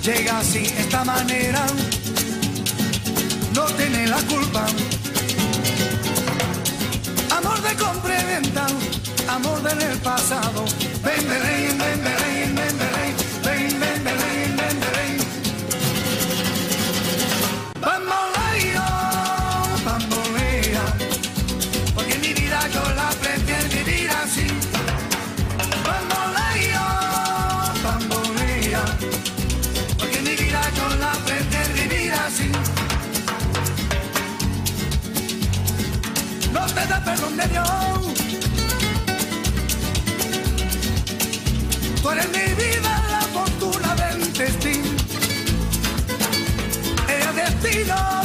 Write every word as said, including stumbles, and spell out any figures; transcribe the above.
llega así, esta manera, no tiene la culpa. Amor de compra y venta, amor del pasado. Ven, ven, ven, ven, ven, ven, ven, ven, ven, ven, ven, ven. Bamboleo, bambolea, porque mi vida yo la prefiero vivir así. Bamboleo, bambolea, porque mi vida yo la prefiero vivir así. No te da perdón de Dios. Tú eres mi vida, la fortuna del destino. El destino.